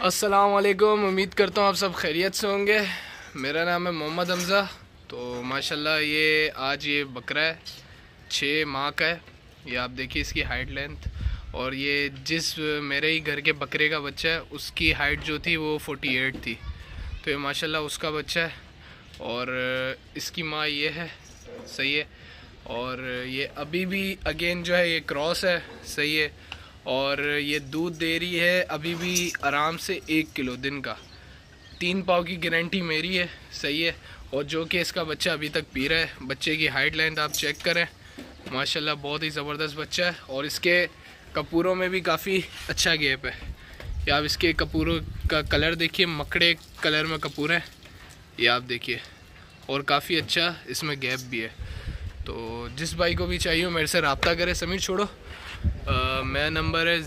अस्सलाम वालेकुम। उम्मीद करता हूँ आप सब खैरियत से होंगे। मेरा नाम है मोहम्मद हमज़ा। तो माशाल्लाह ये बकरा है, 6 माह का है। ये आप देखिए इसकी हाइट लेंथ, और ये जिस मेरे ही घर के बकरे का बच्चा है उसकी हाइट जो थी वो 48 थी। तो ये माशाल्लाह उसका बच्चा है, और इसकी माँ ये है, सही है। और ये अभी भी अगेन जो है ये क्रॉस है, सही है। और ये दूध दे रही है अभी भी आराम से 1 किलो दिन का। 3 पाव की गारंटी मेरी है, सही है। और जो कि इसका बच्चा अभी तक पी रहा है। बच्चे की हाइट लेंथ आप चेक करें, माशाल्लाह बहुत ही ज़बरदस्त बच्चा है। और इसके कपूरों में भी काफ़ी अच्छा गैप है। या आप इसके कपूरों का कलर देखिए, मकड़े कलर में कपूर है, ये आप देखिए। और काफ़ी अच्छा इसमें गैप भी है। तो जिस भाई को भी चाहिए मेरे से रब्ता करें। समीर छोड़ो, मेरा नंबर है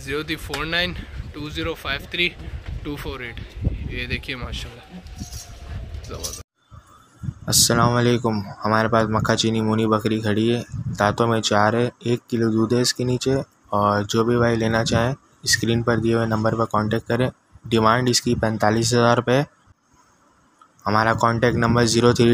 03492053 248। ये देखिए माशाल्लाह ज़बरदस्त। अस्सलाम वालेकुम। हमारे पास मक्खा चीनी मुनी बकरी खड़ी है, दांतों में 4 है, 1 किलो दूध है इसके नीचे। और जो भी भाई लेना चाहें स्क्रीन पर दिए हुए नंबर पर कांटेक्ट करें। डिमांड इसकी 45,000 रुपये है। हमारा contact number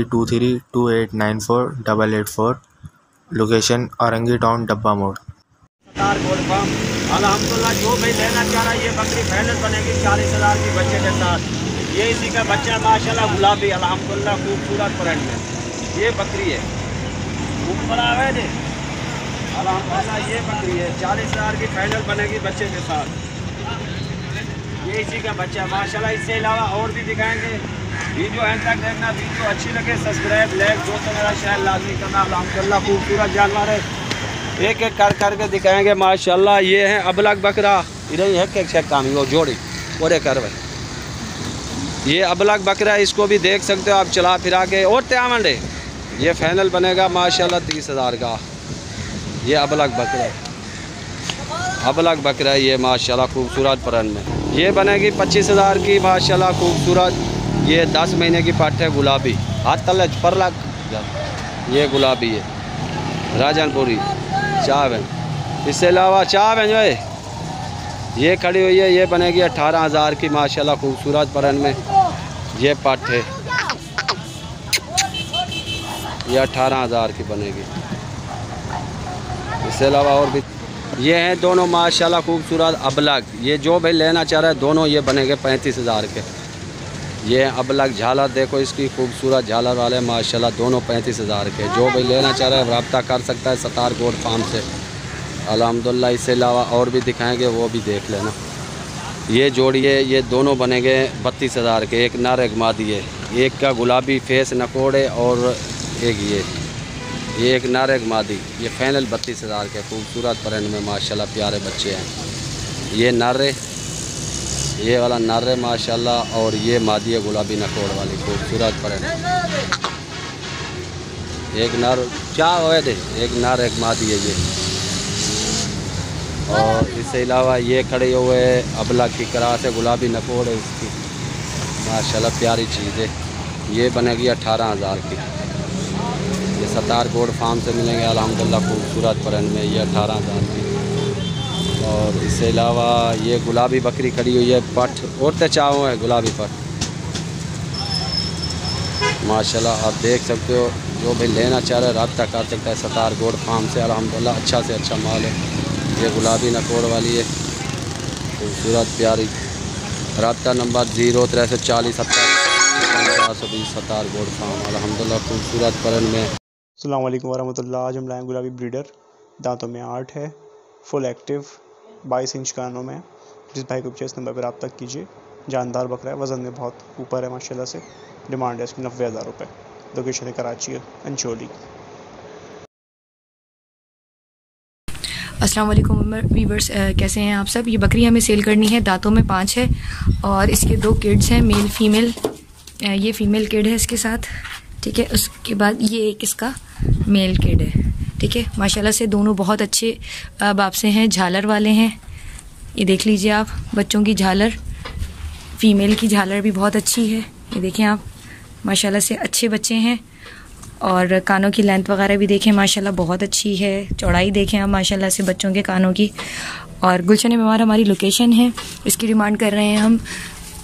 0323289484। Location Orangi town डब्बा मोड़। अल्हम्दुलिल्लाह जो भाई लेना चाह रहा है ये बकरी फाइनल बनेगी 40,000 की बच्चे के साथ। ये इसी का बच्चा माशाल्लाह गुलाबी अल्हम्दुलिल्लाह खूबसूरत प्रिंट में ये बकरी है, खूब बड़ा है जी अल्हम्दुलिल्लाह। ये बकरी है 40,000 की फाइनल बनेगी बच्चे के साथ। ये इसी का बच्चा माशाल्लाह। इससे अलावा और भी दिखाएंगे, वीडियो एंड तक देखना। वीडियो अच्छी लगे सब्सक्राइब लाइक जो तो मेरा शहर लाजमी करना। अल्हम्दुलिल्लाह खूबसूरत जानवर है, एक एक करके दिखाएंगे माशाल्लाह। ये है अबलग बकरा, इधर है के चेक काम वो जोड़ी और एक करवे। ये अबलग बकरा है, इसको भी देख सकते हो आप चला फिरा के। और त्यामंड है, ये फाइनल बनेगा माशाल्लाह 30,000 का। ये अबलग बकरा है, अबलग बकरा है ये माशाल्लाह खूबसूरत परन में। ये बनेगी 25,000 की माशाल्लाह खूबसूरत। ये 10 महीने की पट है, गुलाबी हाथ तले पर लग। ये गुलाबी है राजनपुरी चाव है। इससे अलावा चाव है जो है ये खड़ी हुई है, ये बनेगी 18,000 की माशाल्लाह खूबसूरत परन में। ये पट है, ये 18,000 की बनेगी। इससे अलावा और भी ये हैं दोनों माशाल्लाह खूबसूरत अबलग। ये जो भाई लेना चाह रहा है दोनों ये बनेंगे 35,000 के। ये अबलग झालर देखो इसकी खूबसूरत झालर वाले माशाल्लाह दोनों 35,000 के। जो भाई लेना चाह रहा है रब्ता कर सकता है सतार गोड फार्म से अल्हम्दुलिल्लाह। इससे अलावा और भी दिखाएंगे, वो भी देख लेना। ये जोड़िए ये दोनों बनेंगे 32,000 के। एक नर एक मादी है, एक का गुलाबी फेस नकोड़े और एक ये एक नर एक मादी। ये फाइनल 32,000 के खूबसूरत परन में माशाल्लाह प्यारे बच्चे हैं। ये नर है, ये वाला नर है माशाल्लाह, और ये मादी है गुलाबी नकोड़ वाली खूबसूरत परन। एक नर क्या हुए थे, एक नर एक मादी है ये। और इससे अलावा ये खड़े हुए अबलग की करा से गुलाबी नकोड़ है इसकी माशाल्लाह प्यारी चीज़ है। ये बनेगी 18,000 की। ये सतार गोड फार्म से मिलेंगे अल्हम्दुलिल्लाह खूबसूरत परन में, ये 18,000 की। और इससे अलावा ये गुलाबी बकरी खड़ी हुई है, पट और चावों है गुलाबी पट माशाल्लाह। आप देख सकते हो, जो भाई लेना चाह रहा है रब्ता कर सकता है सतार गोड फार्म से अल्हम्दुलिल्लाह। अच्छा से अच्छा माल है। ये गुलाबी नकोड़ वाली है खूबसूरत प्यारी। रब्ता नंबर 034070 सतार गोड फार्म अल्हम्दुलिल्लाह खूबसूरत परन में। अस्सलाम वालेकुम वरहमतुल्लाह। आज हम लाए गुलाबी ब्रीडर, दांतों में 8 है, फुल एक्टिव, 22 इंच कानों में। जिस भाई को भी इस नंबर पर रब्ता कीजिए। जानदार बकरा है, वज़न में बहुत ऊपर है माशाल्लाह से। डिमांड है इसकी 90,000 रुपये। लोकेशन है कराची अंचोली। अस्सलाम वालेकुम वीवर्स, कैसे हैं आप सब। ये बकरी हमें सेल करनी है, दांतों में 5 है और इसके 2 किड्स हैं, मेल फीमेल। ये फीमेल किड है इसके साथ, ठीक है। उसके बाद ये एक इसका मेल किड है, ठीक है। माशाल्लाह से दोनों बहुत अच्छे बाप से हैं, झालर वाले हैं। ये देख लीजिए आप, बच्चों की झालर, फीमेल की झालर भी बहुत अच्छी है। ये देखें आप, माशाल्लाह से अच्छे बच्चे हैं। और कानों की लेंथ वगैरह भी देखें माशाल्लाह बहुत अच्छी है। चौड़ाई देखें आप माशाल्लाह से बच्चों के कानों की। और गुलशन मेवार हमारी लोकेशन है। इसकी डिमांड कर रहे हैं हम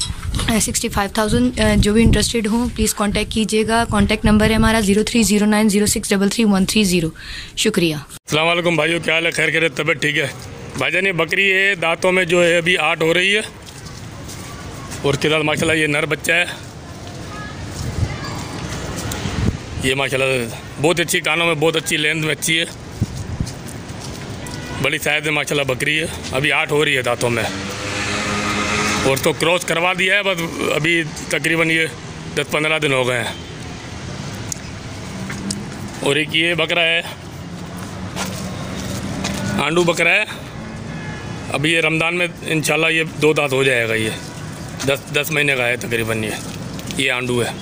65,000। जो भी इंटरेस्टेड हो प्लीज़ कांटेक्ट कीजिएगा। कांटेक्ट नंबर है हमारा 0309063330। शुक्रिया। अस्सलाम वालेकुम भाइयों, क्या हाल है? खैर खैर, तबीयत ठीक है? भाईजान ये बकरी है, दांतों में जो है अभी 8 हो रही है और उसके साथ माशाल्लाह ये नर बच्चा है। ये माशाल्लाह बहुत अच्छी, कानों में बहुत अच्छी, लेंथ में अच्छी है, बड़ी साइज में माशाल्लाह बकरी है। अभी 8 हो रही है दांतों में और तो क्रॉस करवा दिया है, बस अभी तकरीबन ये 10-15 दिन हो गए हैं। और एक ये बकरा है, आंडू बकरा है। अभी ये रमज़ान में इंशाल्लाह ये 2 दांत हो जाएगा। ये 10 महीने का है तकरीबन। ये आंडू है।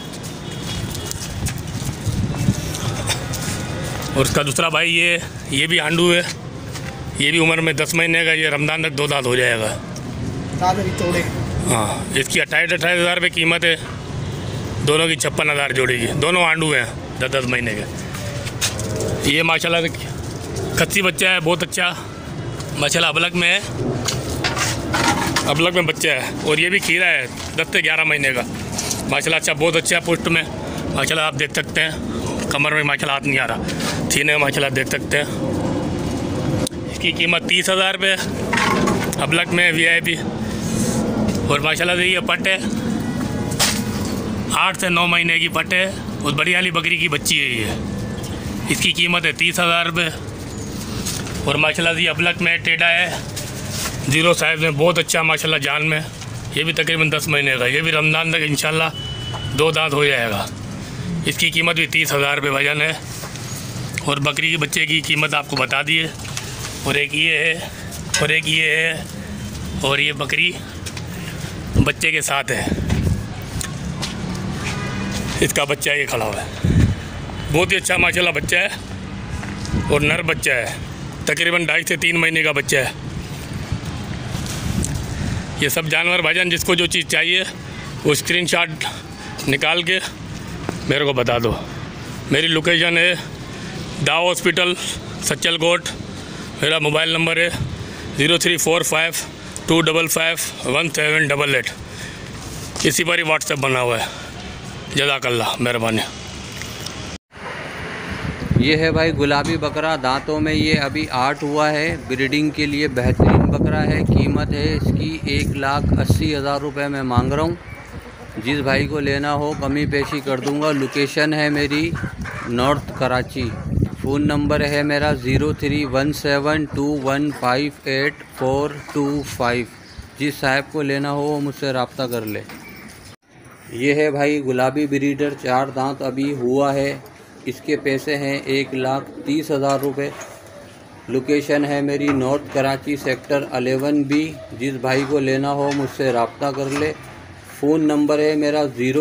और उसका दूसरा भाई ये भी आंडू है। ये भी उम्र में 10 महीने का। ये रमज़ान तक 2 दांत हो जाएगा। हाँ, इसकी 28,000 रुपये कीमत है। दोनों की 56,000 जोड़ी की। दोनों आंडू हैं 10 महीने के। ये माशाल्लाह खस्सी बच्चा है, बहुत अच्छा माशाल्लाह। अबलग में है, अबलग में बच्चा है। और ये भी खीरा है 10 से 11 महीने का माशाल्लाह। अच्छा, बहुत अच्छा है पुष्ट में माशाल्लाह। आप देख सकते हैं कमर में माशाल्लाह हाथ नहीं आ रहा, सीने में माशाल्लाह देख सकते हैं। इसकी कीमत 30,000 रुपये, अबलग में VIP। और माशाल्लाह से ये पट है, 8 से 9 महीने की पट है। उस बड़ी वाली बकरी की बच्ची है ये। इसकी कीमत है 30,000 रुपये। और माशाल्लाह से ये अबलग में टेढ़ा है, 0 साइज़ में, बहुत अच्छा माशाल्लाह जान में। ये भी तकरीबन 10 महीने का। ये भी रमज़ान तक इंशाल्लाह 2 दांत हो जाएगा। इसकी कीमत भी 30,000 रुपये वजन है। और बकरी के बच्चे की कीमत आपको बता दी है। और एक ये है, और एक ये है, और ये बकरी बच्चे के साथ है। इसका बच्चा ये खड़ा हुआ है, बहुत ही अच्छा माशाल्लाह बच्चा है। और नर बच्चा है, तकरीबन 2.5 से 3 महीने का बच्चा है। ये सब जानवर भाईजान, जिसको जो चीज़ चाहिए वो स्क्रीनशॉट निकाल के मेरे को बता दो। मेरी लोकेशन है दाव हॉस्पिटल, सच्चल कोट। मेरा मोबाइल नंबर है 0345255178। इसी पर ही व्हाट्सएप बना हुआ है। जज़ाकल्लाह, मेहरबानी। ये है भाई गुलाबी बकरा, दांतों में ये अभी 8 हुआ है। ब्रीडिंग के लिए बेहतरीन बकरा है। कीमत है इसकी 1,80,000 रुपये मैं मांग रहा हूँ। जिस भाई को लेना हो कमी पेशी कर दूंगा। लोकेशन है मेरी नॉर्थ कराची। फ़ोन नंबर है मेरा 03172158,425। जिस साहब को लेना हो वो मुझसे रब्ता कर ले। ये है भाई गुलाबी ब्रीडर, 4 दांत अभी हुआ है। इसके पैसे हैं 1,30,000 रुपये। लोकेशन है मेरी नॉर्थ कराची, सेक्टर 11B। जिस भाई को लेना हो मुझसे रब्ता कर ले। फ़ोन नंबर है मेरा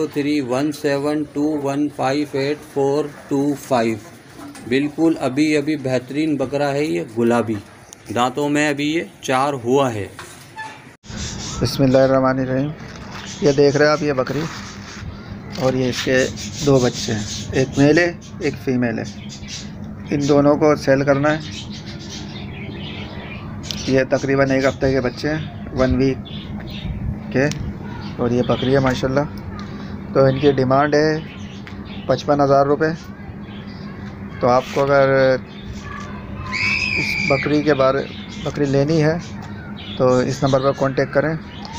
03172158,425। बिल्कुल अभी बेहतरीन बकरा है ये गुलाबी, दांतों में अभी ये 4 हुआ है। बिस्मिल्लाहिर्रहमानिर्रहीम। ये देख रहे हैं आप, ये बकरी और ये इसके 2 बच्चे हैं, एक मेल है एक फ़ीमेल है। इन दोनों को सेल करना है। ये तकरीबन 1 हफ्ते के बच्चे हैं, 1 वीक के। और ये बकरी है माशाल्लाह। तो इनकी डिमांड है 55,000 रुपये। तो आपको अगर इस बकरी लेनी है तो इस नंबर पर कांटेक्ट करें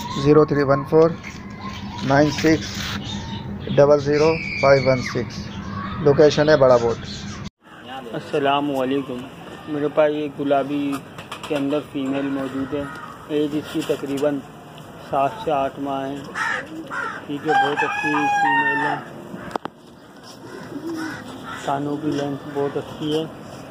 031496000516। लोकेशन है बड़ा बोट। अस्सलामुअलैकुम। मेरे पास ये गुलाबी के अंदर फ़ीमेल मौजूद है। एज इसकी तकरीबन 7 से 8 माह है। ठीक है, बहुत अच्छी फीमेल है। कानों की लेंथ बहुत अच्छी है।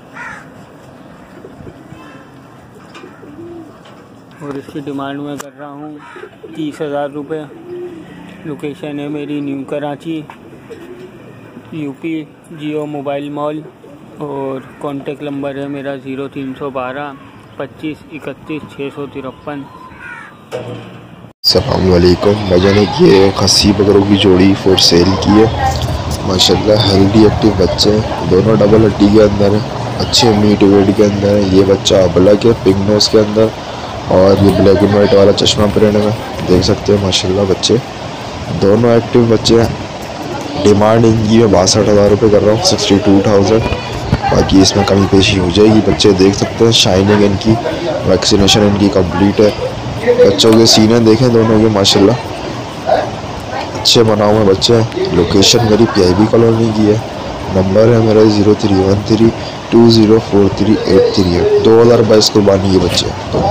और इसकी डिमांड मैं कर रहा हूँ 30,000 रुपये। लोकेशन है मेरी new Karachi, UP, Jio mobile mall. और कॉन्टेक्ट नंबर है मेरा 0312 25 31 653। अस्सलामुअलैकुम। भाईजान ये खस्सी बकरों की जोड़ी फॉर सेल की है। माशाल्लाह हेल्दी एक्टिव बच्चे हैं, दोनों डबल हड्डी के अंदर हैं, अच्छे मीट वेट के अंदर है। ये बच्चा अबलग है, पिंक नोज के अंदर, और ये ब्लैक एंड वाइट वाला चश्मा पहने में देख सकते हैं माशाल्लाह बच्चे। दोनों एक्टिव बच्चे हैं। डिमांड इनकी मैं 62,000 रुपये कर रहा हूँ, 62,000। बाकी इसमें कमी पेशी हो जाएगी। बच्चे देख सकते हैं, शाइनिंग इनकी, वैक्सीनेशन इनकी कंप्लीट है। बच्चों के सीने देखें दोनों के माशाल्लाह अच्छे बनाए हुए बच्चे हैं। लोकेशन मेरी PIB कॉलोनी की है। नंबर है मेरा 0313204383। 2022 कुर्बानी के बच्चे।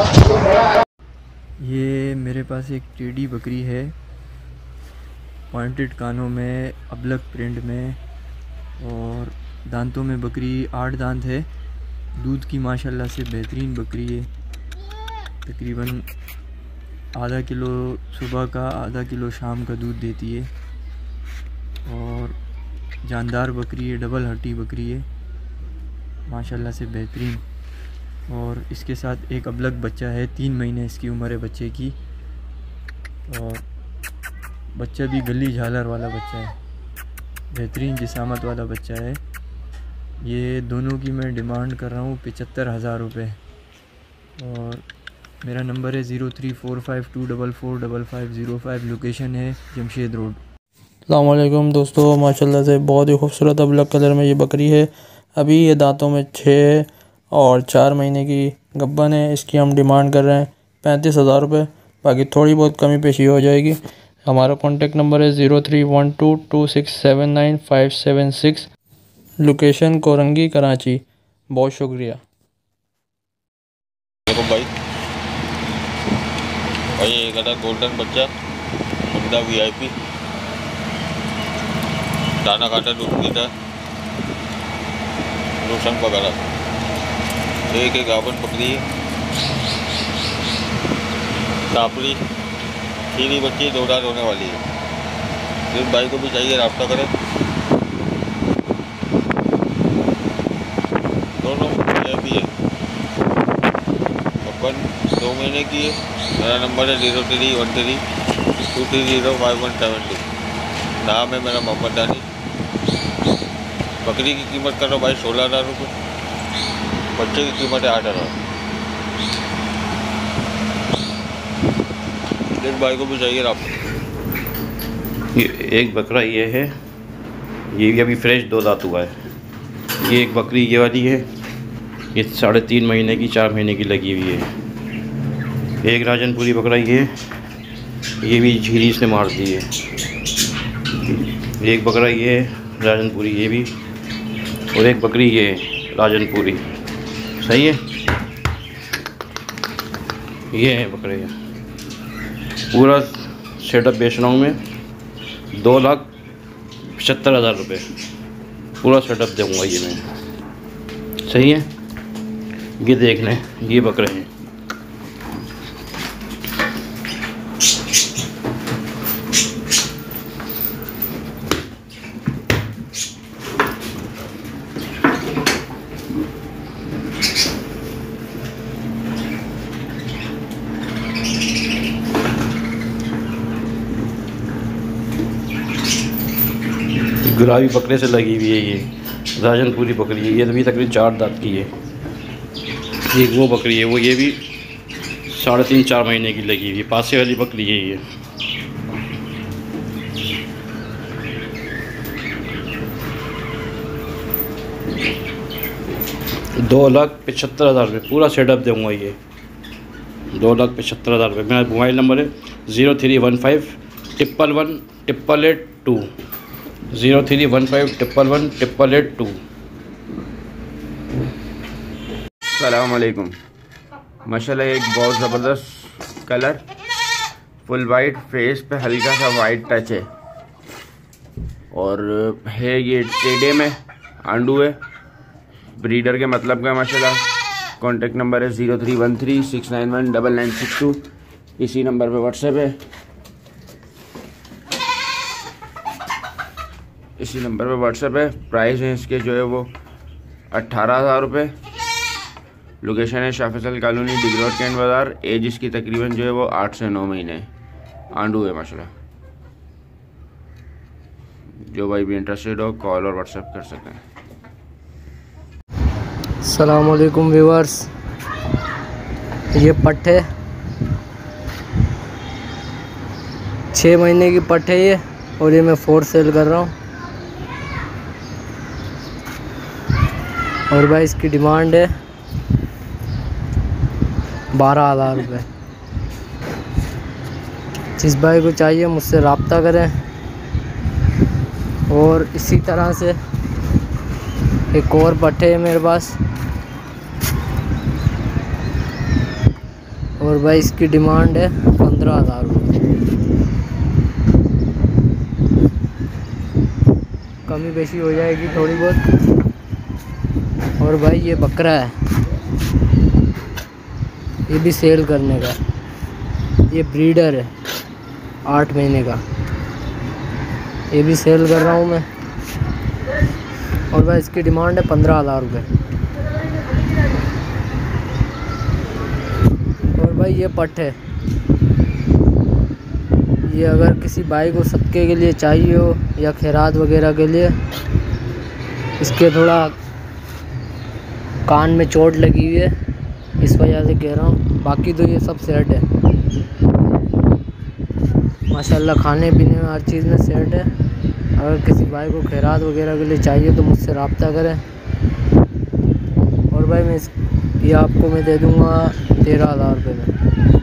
ये मेरे पास एक टेडी बकरी है, पॉइंटेड कानों में, अबलक प्रिंट में, और दांतों में बकरी 8 दांत है। दूध की माशाल्लाह से बेहतरीन बकरी है। तकरीबन आधा किलो सुबह का, आधा किलो शाम का दूध देती है। और जानदार बकरी है, डबल हड्डी बकरी है माशाल्लाह से बेहतरीन। और इसके साथ एक अबलक बच्चा है, 3 महीने इसकी उम्र है बच्चे की। और बच्चा भी गली झालर वाला बच्चा है, बेहतरीन जिसामत वाला बच्चा है। ये दोनों की मैं डिमांड कर रहा हूँ 75,000 रुपये। और मेरा नंबर है 0345244505। लोकेशन है जमशेद रोड। अस्सलाम वालेकुम दोस्तों, माशाल्लाह से बहुत ही खूबसूरत अबलक कलर में ये बकरी है। अभी ये दांतों में 6 और 4 महीने की गब्बन है। इसकी हम डिमांड कर रहे हैं 35,000 रुपये। बाकी थोड़ी बहुत कमी पेशी हो जाएगी। हमारा कॉन्टेक्ट नंबर है 031226797576। लोकेशन कोरंगी कराची। बहुत शुक्रिया। देखो भाई एक अदर गोल्डन बच्चा, बंदा VIP, दाना काटा, दूध पीता, रोशन वगैरह। एक गावन बकरी है, टापड़ी, खीरी बच्ची, 2 दांत होने वाली है। जिस भाई को भी चाहिए रब्ता करें। दोनों VIP है। अपन 2 महीने की है। मेरा नंबर है 0313230517। नाम है मेरा मोहम्मद दानी। बकरी की कीमत कर रहा भाई 16,000 रुपये। बच्चे की कीमत है 8,000। जिस भाई को भी चाहिए आप। ये एक बकरा ये है, ये भी अभी फ्रेश 2 दांत हुआ है। ये एक बकरी ये वाली है, ये 3.5 महीने की, 4 महीने की लगी हुई है। एक राजनपुरी बकरा ये भी झीरी इसने मार दी है। एक बकरा ये राजनपुरी ये भी, और एक बकरी ये राजनपुरी। सही है। ये है बकरे, पूरा सेटअप बेच रहा हूँ मैं 2,75,000 रुपये। पूरा सेटअप दूँगा ये मैं। सही है। ये देख लें, ये बकरे हैं। गुलाबी बकरे से लगी हुई है, ये राजनपुरी बकरी है। ये अभी तकरीबन 4 दांत की है। एक वो बकरी है, वो ये भी 3.5-4 महीने की लगी हुई है। पासे वाली बकरी है ये। $2,75,000 रुपये पूरा सेटअप दूँगा ये। 2,75,000 रुपये। मेरा मोबाइल नंबर है 0315111882। 0315111882। अस्सलाम वालेकुम। माशाल्लाह एक बहुत ज़बरदस्त कलर, फुल वाइट, फेस पे हल्का सा वाइट टच है। और है ये टेडे में, आंडू है, ब्रीडर के मतलब का माशाल्लाह। कॉन्टेक्ट नंबर है 0313691992। इसी नंबर पे व्हाट्सएप है। इसी नंबर पे व्हाट्सएप है। प्राइस है इसके जो है वो 18,000 रुपये। लोकेशन है शाह फैसल कॉलोनी, डिगरोड कैंट बाज़ार। एज इसकी तकरीबन जो है वो 8 से 9 महीने आंडू है माशाल्लाह। जो भाई भी इंटरेस्टेड हो कॉल और व्हाट्सएप कर सकते हैं। अस्सलाम वालेकुम व्यूअर्स, ये पट्टे 6 महीने की पट है ये, और ये मैं 4 सेल कर रहा हूँ। और भाई इसकी डिमांड है 12,000 रुपये। जिस भाई को चाहिए मुझसे रब्ता करें। और इसी तरह से एक और पट्टे है मेरे पास, और भाई इसकी डिमांड है 15,000 रुपये। कमी बेशी हो जाएगी थोड़ी बहुत। और भाई ये बकरा है, ये भी सेल करने का। ये ब्रीडर है 8 महीने का, ये भी सेल कर रहा हूँ मैं। और भाई इसकी डिमांड है 15,000 रुपये। और भाई ये पट है, ये अगर किसी भाई को सदके के लिए चाहिए हो या खैरात वगैरह के लिए। इसके थोड़ा कान में चोट लगी हुई है, इस वजह से कह रहा हूँ। बाकी तो ये सब सेट है माशाल्लाह, खाने पीने में हर चीज़ में सेट है। अगर किसी भाई को खैरात वगैरह के लिए चाहिए तो मुझसे रब्ता करें। और भाई ये आपको मैं दे दूँगा 13,000 रुपये में।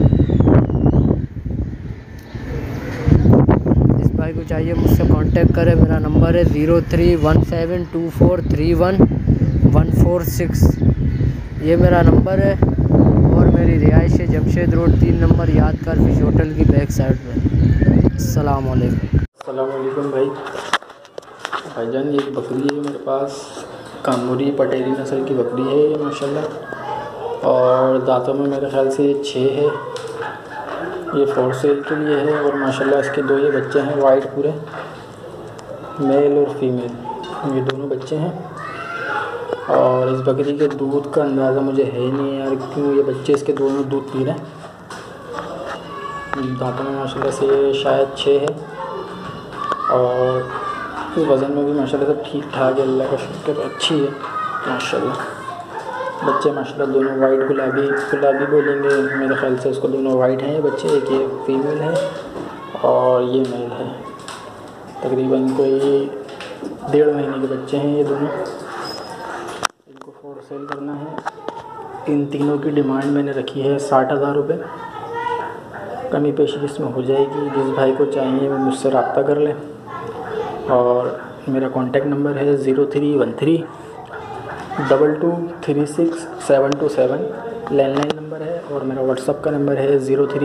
जिस भाई को चाहिए मुझसे कांटेक्ट करें। मेरा नंबर है 0317243146। ये मेरा नंबर है। और मेरी रिहाइश है जमशेद रोड 3 नंबर यादगार फिश होटल की बैक साइड पे। अस्सलाम वालेकुम भाईजान, ये एक बकरी है मेरे पास, कानूरी पटेरी नस्ल की बकरी है ये माशाल्लाह। और दांतों में मेरे ख्याल से 6 है। ये 4 सेल के लिए है। और माशाल्लाह इसके 2 ये बच्चे हैं वाइट पूरे, मेल और फीमेल, ये दोनों बच्चे हैं। और इस बकरी के दूध का अंदाज़ा मुझे है नहीं यार, क्यों ये बच्चे इसके दोनों दूध पी रहे हैं। दांतों में माशाल्लाह से शायद 6 है। और वज़न में भी माशाल्लाह सब ठीक ठाक है, अल्लाह का शुक्र अच्छी है माशाल्लाह। बच्चे माशाल्लाह दोनों वाइट गुलाबी बोलेंगे मेरे ख्याल से। इसको दोनों वाइट हैं ये बच्चे, एक ये फीमेल है और ये मेल है। तकरीबन कोई 1.5 महीने के बच्चे हैं ये दोनों। इनको 4 सेल करना है। इन तीनों की डिमांड मैंने रखी है 60,000 रुपये। कमी पेशी इसमें हो जाएगी। जिस भाई को चाहिए वो मुझसे रब्ता कर लें। और मेरा कॉन्टेक्ट नंबर है 031322367727 लैंडलाइन नंबर है। और मेरा व्हाट्सअप का नंबर है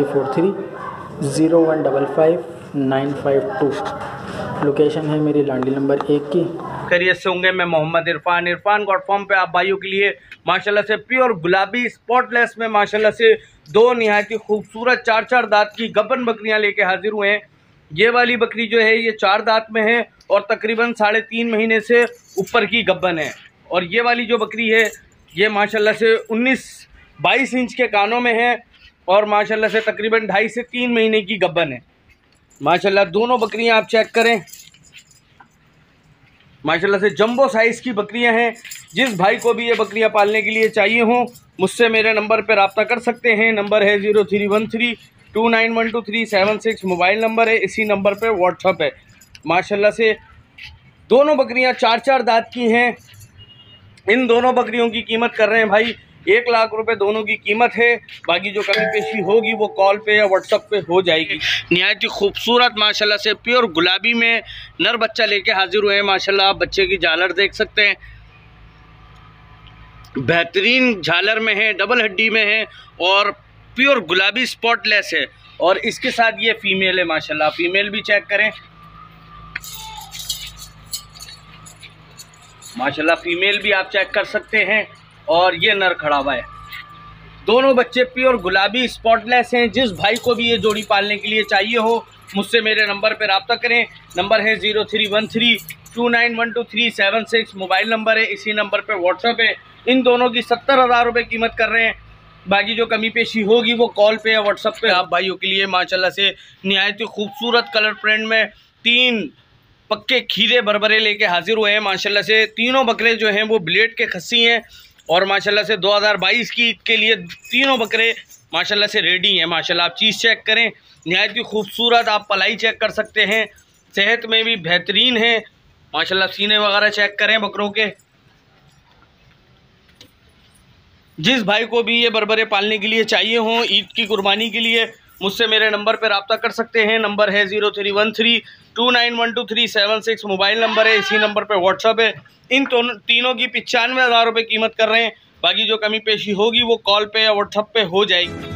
034301555952। लोकेशन है मेरी लांडी नंबर 1 की। खैरियत से होंगे। मैं मोहम्मद इरफान गॉड फॉर्म पे आप भाइयों के लिए माशाल्लाह से प्योर गुलाबी स्पॉटलेस में माशाल्लाह से 2 निहायत ही खूबसूरत 4 दांत की गब्बन बकरियां लेके हाजिर हुए हैं। ये वाली बकरी जो है ये 4 दांत में है और तकरीबन 3.5 महीने से ऊपर की गब्बन है। और ये वाली जो बकरी है ये माशाल्लाह से 19-22 इंच के कानों में है और माशाल्लाह से तकरीबन 2.5 से 3 महीने की गब्बन है। माशाल्लाह दोनों बकरियां आप चेक करें, माशाल्लाह से जंबो साइज़ की बकरियां हैं। जिस भाई को भी ये बकरियां पालने के लिए चाहिए हों मुझसे मेरे नंबर पर रब्ता कर सकते हैं। नंबर है 0313291236 मोबाइल नंबर है। इसी नंबर पे व्हाट्सअप है। माशाल्लाह से दोनों बकरियां 4 दांत की हैं। इन दोनों बकरियों की कीमत कर रहे हैं भाई 1 लाख रुपए दोनों की कीमत है। बाकी जो कमी पेशी होगी वो कॉल पे या व्हाट्सअप पे हो जाएगी। निहायत ही खूबसूरत माशाल्लाह से प्योर गुलाबी में नर बच्चा लेके हाजिर हुए हैं। माशाल्लाह आप बच्चे की झालर देख सकते हैं, बेहतरीन झालर में है, डबल हड्डी में है और प्योर गुलाबी स्पॉटलेस है। और इसके साथ ये फीमेल है माशाल्लाह। फीमेल भी चेक करें माशाल्लाह, फीमेल भी आप चेक कर सकते हैं। और ये नर खड़ा हुआ है। दोनों बच्चे प्योर गुलाबी स्पॉटलेस हैं। जिस भाई को भी ये जोड़ी पालने के लिए चाहिए हो मुझसे मेरे नंबर पर रब्ता करें। नंबर है 031329123676 मोबाइल नंबर है। इसी नंबर पर व्हाट्सअप है। इन दोनों की 70,000 रुपये कीमत कर रहे हैं। बाकी जो कमी पेशी होगी वो कॉल पे या व्हाट्सअप पे आप भाइयों के लिए माशाल्लाह से निहायत ही खूबसूरत कलर प्रिंट में 3 पक्के खीरे बरबरे लेके हाजिर हुए हैं। माशाल्लाह से तीनों बकरे जो हैं वो ब्लेड के खस्सी हैं और माशाल्लाह से 2022 की ईद के लिए तीनों बकरे माशाल्लाह से रेडी हैं। माशाल्लाह आप चीज़ चेक करें, नहायत ही खूबसूरत। आप पलाई चेक कर सकते हैं, सेहत में भी बेहतरीन है माशाल्लाह। सीने वगैरह चेक करें बकरों के। जिस भाई को भी ये बरबरे पालने के लिए चाहिए हों ईद की कुर्बानी के लिए, मुझसे मेरे नंबर पर रब्ता कर सकते हैं। नंबर है 0313291237 मोबाइल नंबर है। इसी नंबर पर व्हाट्सअप है। इन तीनों की 95,000 रुपये कीमत कर रहे हैं। बाकी जो कमी पेशी होगी वो कॉल पे या व्हाट्सअप पे हो जाएगी।